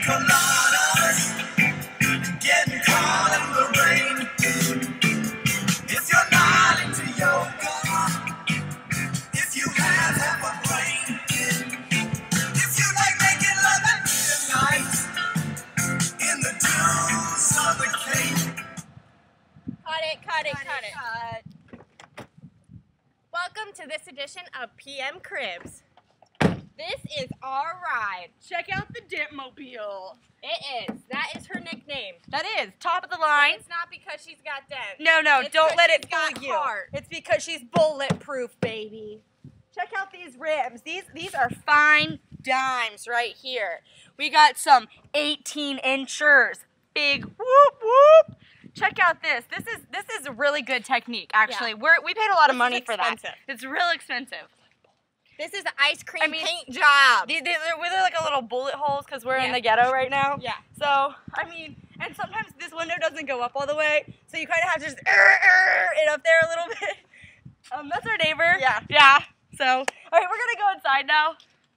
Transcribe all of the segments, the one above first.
coladas, getting caught in the rain. If you're not into yoga, if you have half a brain, if you like making love at midnight in the dews of the cave. Cut it. Welcome to this edition of PM Cribs. This is our ride. Check out the Dipmobile. It is. That is her nickname. That is top of the line. It's not because she's got dents. No, It's don't let because it fool she's got you. heart. It's because she's bulletproof, baby. Check out these rims. These are fine dimes right here. We got some 18-inchers. Big whoop whoop. Check out this. This is a really good technique, actually. Yeah. We paid a lot of money for that. expensive. It's real expensive. This is the ice cream paint job. They're like a little bullet holes because we're in Yeah. the ghetto right now. Yeah. So, I mean, and sometimes this window doesn't go up all the way, so you kind of have to just it up there a little bit. That's our neighbor. Yeah. Yeah. So, all right, we're gonna go inside now.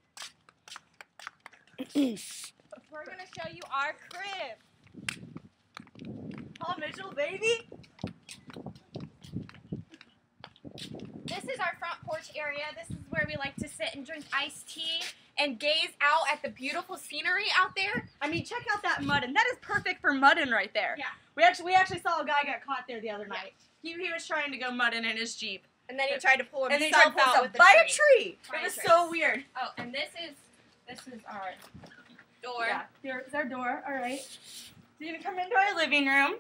We're going to show you our crib. Paul Mitchell, baby. This is our front porch area. This is where we like to sit and drink iced tea and gaze out at the beautiful scenery out there. I mean, check out that muddin. That is perfect for muddin right there. Yeah. We actually saw a guy get caught there the other night. He was trying to go muddin in his Jeep. And then he tried to pull And then he himself tried to pull out with the by tree. a tree. By It a was tree. so weird. Oh, and this is our door. Yeah, here's our door. All right. So you're gonna come into our living room.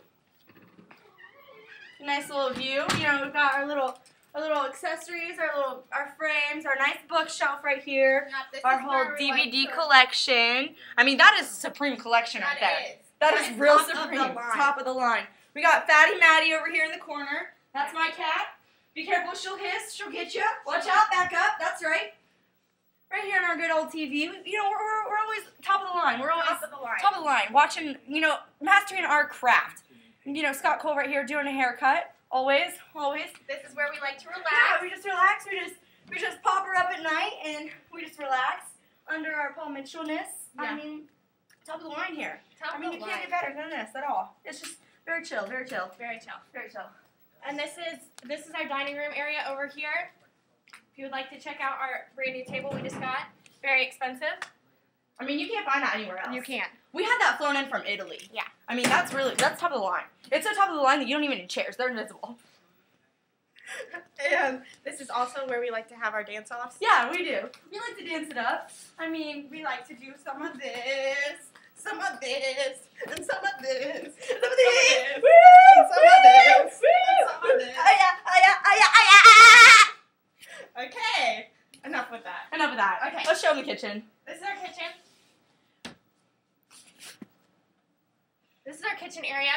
Nice little view. You know, we've got our little accessories, our frames, our nice bookshelf right here. Yep, this Our is whole where we DVD like to- collection. I mean, that is a supreme collection right there. That is. That That is is real top of the supreme. line. Top of the line. We got Fatty Maddie over here in the corner. That's my cat. Be careful, she'll hiss. She'll get you. Watch out, back up. That's right. Right here on our good old TV. You know, we're always top of the line. We're always Top of the line. top of the line. Watching, you know, mastering our craft. You know, Scott Cole right here doing a haircut. Always. This is where we like to relax. Yeah, we just relax. We just pop her up at night and we just relax under our Paul Mitchellness. Yeah. I mean, top of the line here. Top I mean, of you the can't line. get better than this at all. It's just very chill, very chill, Very chill. very chill. And this is our dining room area over here. If you would like to check out our brand new table we just got, very expensive. I mean, you can't find that anywhere else. You can't. We had that flown in from Italy. Yeah. I mean, that's top of the line. It's so top of the line that you don't even need chairs. They're invisible. And this is also where we like to have our dance-offs. Yeah, we do. We like to dance it up. I mean, We like to do some of this, some of this, and some of this, some of these. and Woo! some of this, Woo! and some of this. Okay, enough with that. Enough of that. Okay. Let's show them the kitchen. This is our kitchen. This is our kitchen area.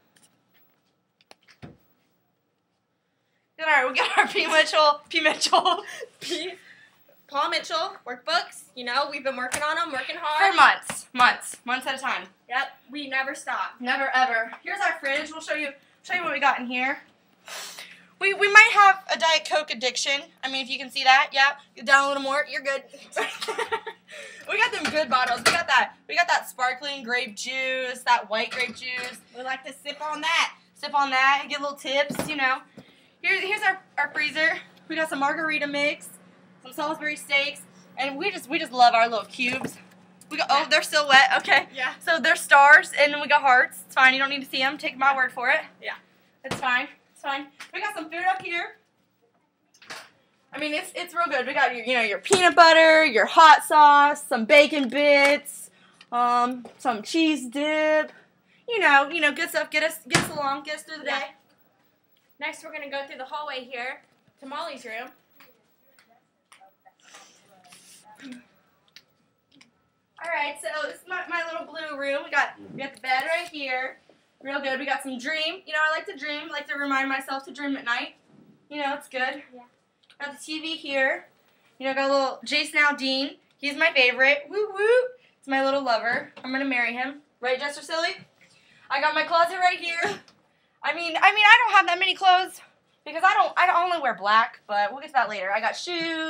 All right, we got our P. Mitchell. Paul Mitchell workbooks. You know, we've been working on them, working hard. For months at a time. Yep, we never stop. Never ever. Here's our fridge. We'll show you what we got in here. We might have a Diet Coke addiction. I mean, if you can see that, yeah. Get down a little more. You're good. We got them good bottles. We got that sparkling grape juice, that white grape juice. We like to sip on that. Sip on that, get little tips, you know. Here's our freezer. We got some margarita mix, some Salisbury steaks, and we just love our little cubes. We got they're still wet. Okay. Yeah. So they're stars, and then we got hearts. It's fine. You don't need to see them. Take my word for it. Yeah. It's fine. It's fine. We got some food up here. I mean, it's real good. We got your peanut butter, your hot sauce, some bacon bits, some cheese dip. You know, good stuff. Get us along. Get us through the Yeah. day. Next, we're going to go through the hallway here to Molly's room. All right, so this is my little blue room. We got the bed right here. Real good. We got some dream. You know, I like to dream. I like to remind myself to dream at night. You know, it's good. Yeah. Got the TV here. You know, got a little Jason Aldean. He's my favorite. Woo woo. It's my little lover. I'm gonna marry him. Right, Jester Silly? I got my closet right here. I mean, I don't have that many clothes because I only wear black, but we'll get to that later. I got shoes.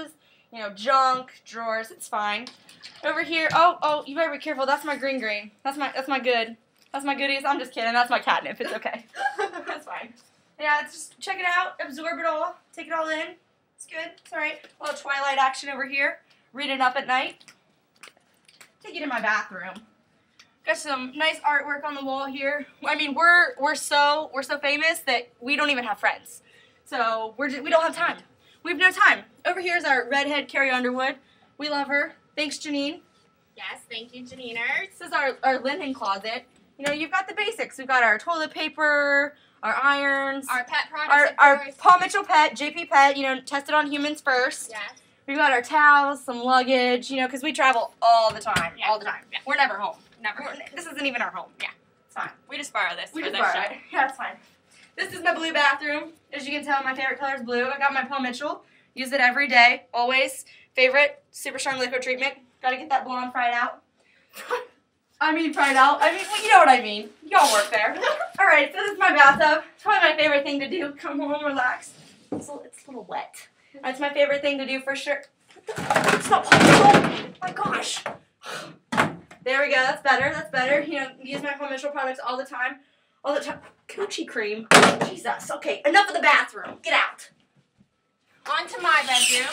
junk, drawers. It's fine. Over here, oh, you better be careful. That's my green. That's my good. That's my goodies. I'm just kidding. That's my catnip. It's okay. That's fine. Yeah, just check it out. Absorb it all. Take it all in. It's good. It's all right. A little Twilight action over here. Reading up at night. Take you to my bathroom. Got some nice artwork on the wall here. I mean, we're so famous that we don't even have friends. So we don't have time. We have no time. Over here is our redhead Carrie Underwood. We love her. Thanks, Janine. Yes, thank you, Janiners. This is our linen closet. You've got the basics. We've got our toilet paper, our irons, Our pet products, our Paul Mitchell pet, JP pet, tested on humans first. Yes. We've got our towels, some luggage, because we travel all the time. Yeah. All the time. Yeah. We're never home. Never. This isn't even our home. Yeah. It's fine. We just borrow this We for just this borrow show. it. Yeah, it's fine. This is my blue bathroom. As you can tell, my favorite color is blue. I got my Paul Mitchell. Use it every day, always. Favorite, super strong liquid treatment. Got to get that blonde fried out. Fried out. Well, you know what I mean. Y'all work there. All right, so this is my bathtub. It's probably my favorite thing to do. Come home, relax. It's a little wet. That's my favorite thing to do for sure. Stop. Oh my gosh. There we go. That's better. That's better. Use my Paul Mitchell products all the time. All the time. Coochie cream. Jesus. Okay, enough of the bathroom. Get out. On to my bedroom.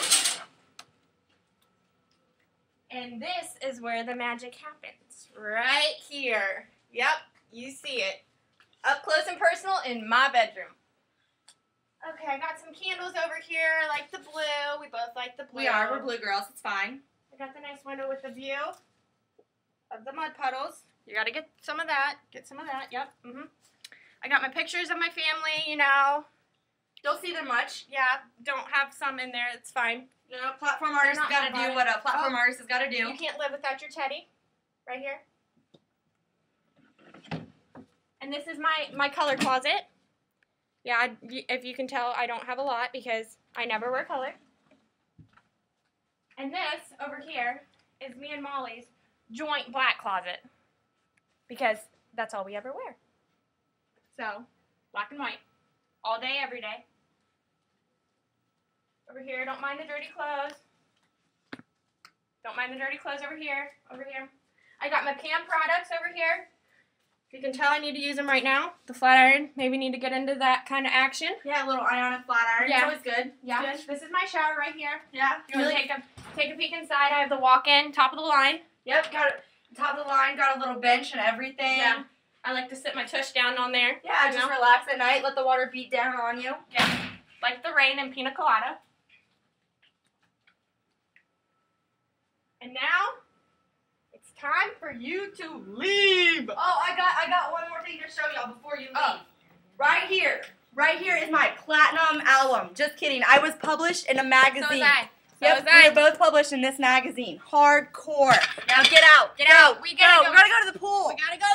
And this is where the magic happens. Right here. Yep, you see it. Up close and personal in my bedroom. Okay, I got some candles over here. I like the blue. We both like the blue. We're blue girls. It's fine. I got the nice window with the view of the mud puddles. You gotta get some of that. Get some of that. Yep. I got my pictures of my family, Don't see them much. Yeah, don't have some in there. It's fine. Platform artist has got to do what a platform artist has got to do. You can't live without your teddy. Right here. And this is my color closet. Yeah, if you can tell, I don't have a lot because I never wear color. And this over here is me and Molly's joint black closet because that's all we ever wear. So, black and white. All day, every day. Over here, don't mind the dirty clothes. Don't mind the dirty clothes over here. Over here. I got my Pam products over here. If you can tell, I need to use them right now. The flat iron. Maybe need to get into that kind of action. Yeah, a little ionic flat iron. Yeah. It's always good. Yeah. Good. This is my shower right here. Yeah. You want to take a peek inside? I have the walk-in, top of the line. Yep, got it. Top of the line, got a little bench and everything. Yeah. I like to sit my tush down on there. Yeah, just relax at night. Let the water beat down on you. Yeah. Like the rain and pina colada. And now, it's time for you to leave. Oh, I got one more thing to show y'all before you leave. Right here. Right here is my platinum album. Just kidding. I was published in a magazine. So was I. Yep, we were both published in this magazine. Hardcore. Now get out. Get out. We gotta go. We gotta go to the pool. We gotta go